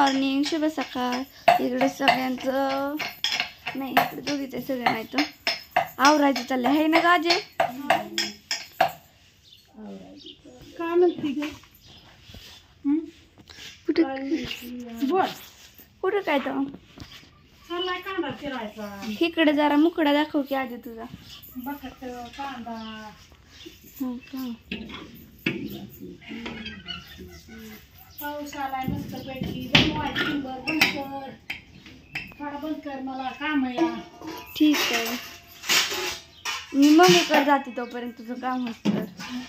Morning, शुभ सकाळ. इकडे सगळ्यांचं नाही, इकडे दोघीचे सगळे नाही तर आवरायचं चाललंय आहे ना गाजे. काय म्हणते ग? कुठं काय तर चाललाय कांदा चिरायचा. इकडे जरा मुकडा दाखव की आधी तुझा. बटाट कांदा हो का. पाऊस आलाय मस्त पैकी. बनवायची बंद कर, थोडा बंद कर, मला काम आहे. ठीक आहे, मी मम्मीकडे जाते तोपर्यंत तुझं काम होतं.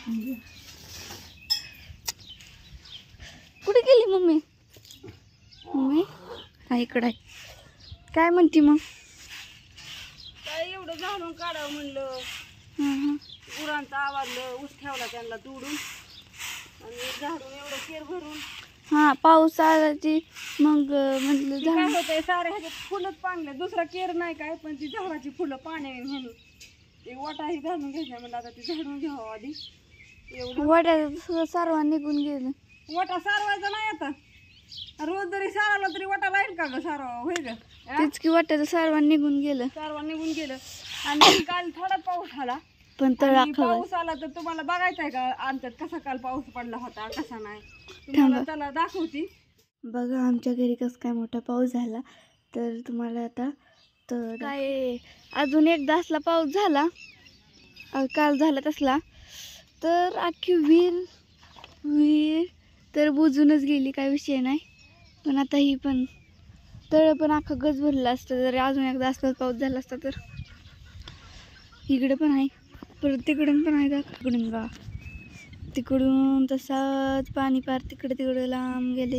कुठे गेली मम्मी? मम्मी हा इकडं आहे. काय म्हणती मग? काय एवढं झाडून काढावं म्हणलं. गुरांचं आवडलं, ऊस ठेवला त्यांना तोडून आणि झाडून एवढं केर भरून. हा पाऊस आला की मग म्हटलं ती काय होतंय, सारे ह्याच्यात फुलंच पांगले, दुसरा केर नाही काय, पण ती झाडाची फुलं पाण्याने ह्यानी ते वाटाही घालून घ्यायच्या म्हणलं. आता ती झाडून घ्यावं आधी. एवढं वाट्याचं सगळं सारवा निघून गेलं. वाटा सारवायचा नाही आता. रोज जरी सारवला तरी वाटा राहील का ग सारवा? होय ग, तेच की वाट्याचं सारवा निघून गेलं. सारवा निघून गेलं. आणि काल थोडा पाऊस आला, पण तळ आणि अख्खा पाऊस आला तर तुम्हाला बघायचा आहे का आमच्यात कसा काल पाऊस पडला होता, कसा नाही तुम्हाला त्याला दाखवती. बघा आमच्या घरी कसं काय मोठा पाऊस झाला तर तुम्हाला आता. तर काय अजून एकदा असला पाऊस झाला काल झाला तसला तर अख्खी विहीर तर बुजूनच गेली, काय विषय नाही. पण आता ही पण तळ पण अख्खा गज भरला असतं जर अजून एकदा असला पाऊस झाला असता तर. इकडे पण आहे, परत तिकडून पण आहे. तिकडून बा तिकडून तसाच पाणी पार तिकडे लांब गेले,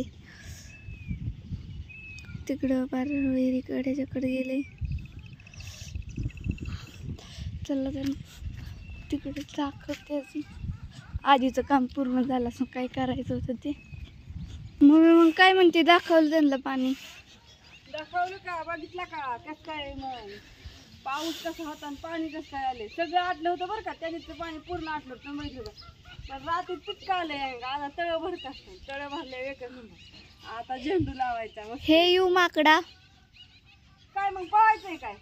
तिकडं पार विहिरीकडे गेले. चला तर तिकडे दाखवते. आधीचं काम पूर्ण झालं असं काय करायचं होतं ते. मग काय म्हणते, दाखवलं त्यांना पाणी? दाखवलं का? बघितलं का कसं काय मग पाऊस कसा होता आणि पाणी कसं काय आले? सगळं आटलं होतं बरं का, त्याच्यात पाणी पूर्ण आटलं होतं माहिती होतं. पण रात्री तितकं आलंय, आता तळ भरत असतं. तळ भरले वेगळं म्हणून आता झेंडू लावायचा. मग हे येऊ माकडा काय मग पवायचंय काय?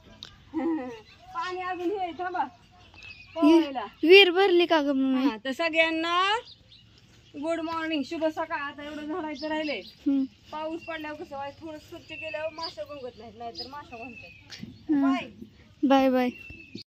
पाणी अजून हे थांबा पवायला. विहीर भरली का ग मम्मी? तर सगळ्यांना गुड मॉर्निंग, शुभ सकाळ. आता एवढं झाडायचं राहिले. पाऊस पडल्यावर कसं व्हायचं, थोडं स्वच्छ केल्यावर माशा गंगत नाहीत, नाहीतर माशा गंगतात. Bye bye bye.